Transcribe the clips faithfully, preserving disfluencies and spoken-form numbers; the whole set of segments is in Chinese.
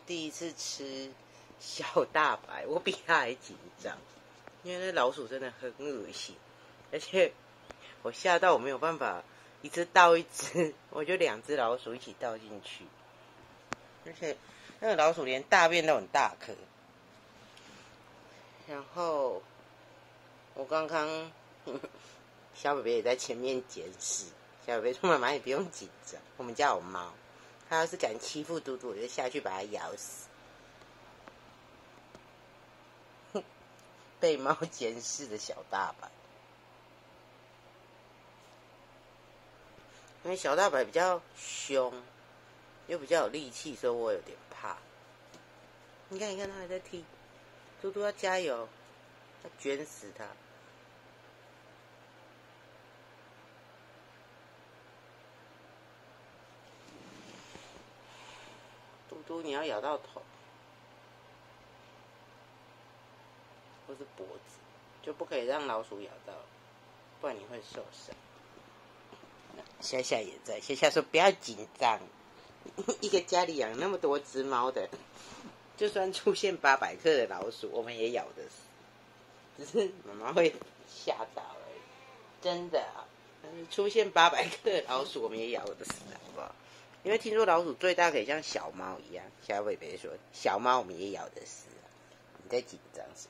第一次吃小大白，我比他还紧张，因为那老鼠真的很恶心，而且我吓到我没有办法一次倒一只，我就两只老鼠一起倒进去，而且那个老鼠连大便都很大颗。然后我刚刚小北北也在前面监视，小北北说妈妈也不用紧张，我们家有猫，它要是敢欺负嘟嘟，我就下去把它咬死。被猫监视的小大白，因为小大白比较凶，又比较有力气，所以我有点怕。你看，你看，它还在踢，嘟嘟要加油，要卷死它。嘟嘟，你要咬到头，或是脖子，就不可以让老鼠咬到，不然你会受伤。夏夏也在，夏夏说不要紧张，一个家里养那么多只猫的，就算出现八百克的老鼠，我们也咬得死，只是妈妈会吓到而已，真的啊。但是出现八百克的老鼠，我们也咬得死，好不好？因为听说老鼠最大可以像小猫一样，小伟别说小猫我们也咬得死啊，你在紧张什么？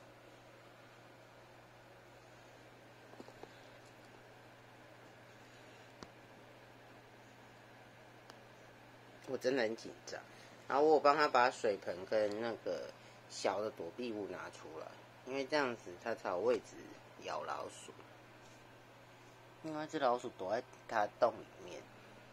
我真的很紧张，然后我有帮他把水盆跟那个小的躲避物拿出来，因为这样子他才有位置咬老鼠。另外一只老鼠躲在它的洞里面。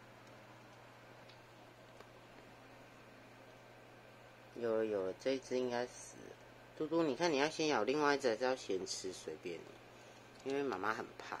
有了有了，这一只应该死了。嘟嘟，你看你要先咬另外一只，还是要先吃？随便你，因为妈妈很怕。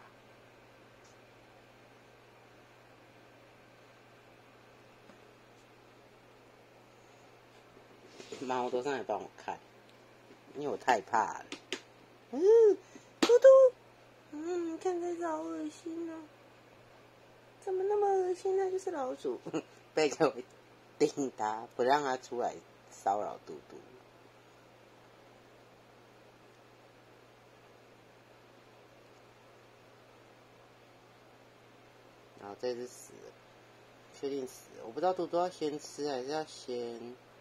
猫都上来帮我看，因为我太怕了。嗯，嘟嘟，嗯，看这只好恶心哦，怎么那么恶心呢？就是老鼠，背着我盯它，不让它出来骚扰嘟嘟。然后这只死了，确定死了，我不知道嘟嘟要先吃还是要先。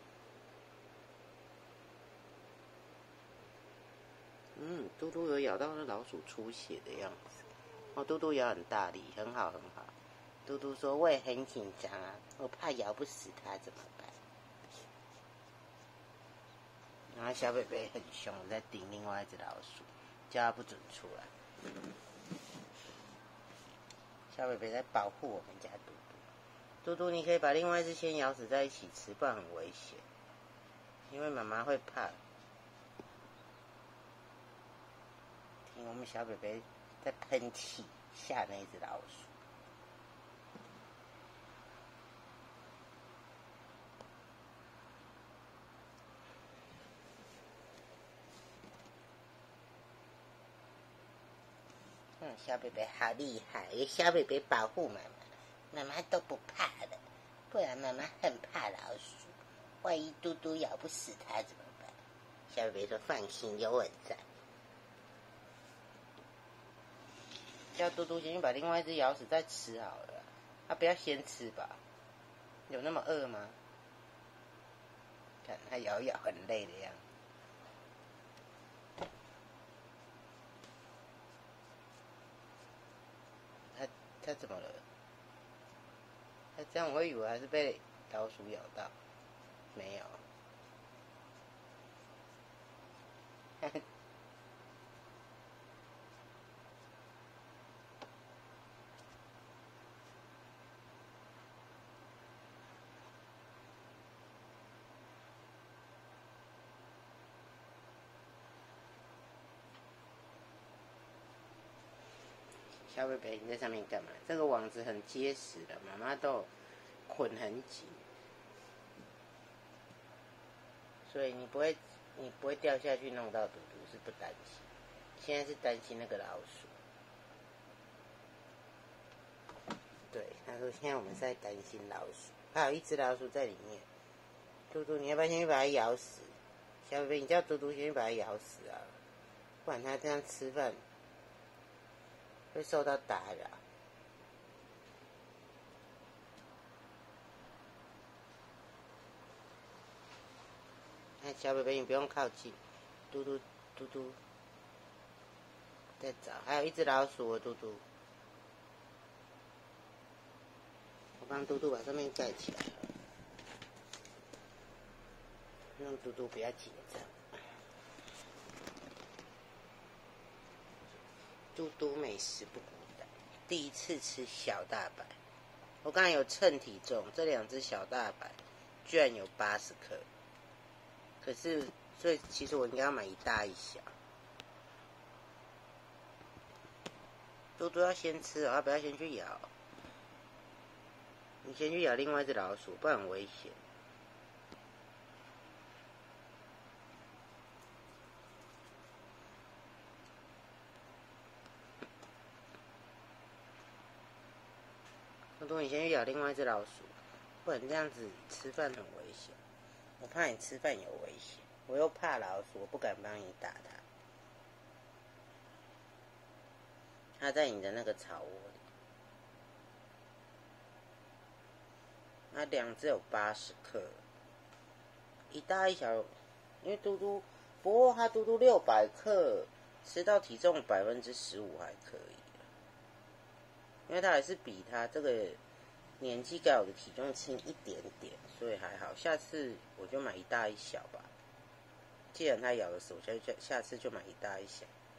嗯，嘟嘟有咬到那老鼠出血的样子。哦，嘟嘟咬很大力，很好很好。嘟嘟说我也很紧张啊，我怕咬不死它怎么办？然后小北北很凶，在盯另外一只老鼠，叫它不准出来。小北北在保护我们家嘟嘟。嘟嘟，你可以把另外一只先咬死在一起吃，不然很危险。因为妈妈会怕。听我们小北北在喷气，吓那只老鼠。嗯，小北北好厉害，有小北北保护妈妈，妈妈都不怕的，不然妈妈很怕老鼠，万一嘟嘟咬不死它怎么办？小北北说放心，有我在。叫嘟嘟先去把另外一只咬死再吃好了，他、啊、不要先吃吧？有那么饿吗？看他咬一咬很累的样子。他他怎么了？他这样我会以为还是被老鼠咬到，没有。小北北，你在上面干嘛？这个网子很结实的，妈妈都有捆很紧，所以你不会，你不会掉下去弄到嘟嘟，是不担心。现在是担心那个老鼠。对，他说现在我们是在担心老鼠，还有一只老鼠在里面。 嘟嘟，你要不要先去把它咬死？小贝贝，你叫嘟嘟先去把它咬死啊，不然它这样吃饭会受到打扰。哎，小贝贝，你不用靠近，嘟嘟嘟嘟，在找，还有一只老鼠哦，嘟嘟。我帮嘟嘟把上面盖起来了，让嘟嘟不要紧张。嘟嘟美食不孤单，第一次吃小大白。我刚才有称体重，这两只小大白居然有八十克。可是，所以其实我应该要买一大一小。嘟嘟要先吃哦，要不要先去咬？你先去咬另外一只老鼠，不然很危险。嘟嘟，你先去咬另外一只老鼠，不然这样子吃饭很危险。我怕你吃饭有危险，我又怕老鼠，我不敢帮你打它。它在你的那个草窝里。那两只有八十克，一大一小，因为嘟嘟，不过它嘟嘟六百克，吃到体重百分之十五还可以，因为它还是比它这个年纪该有的体重轻一点点，所以还好。下次我就买一大一小吧，既然它咬的死，我下下次就买一大一小。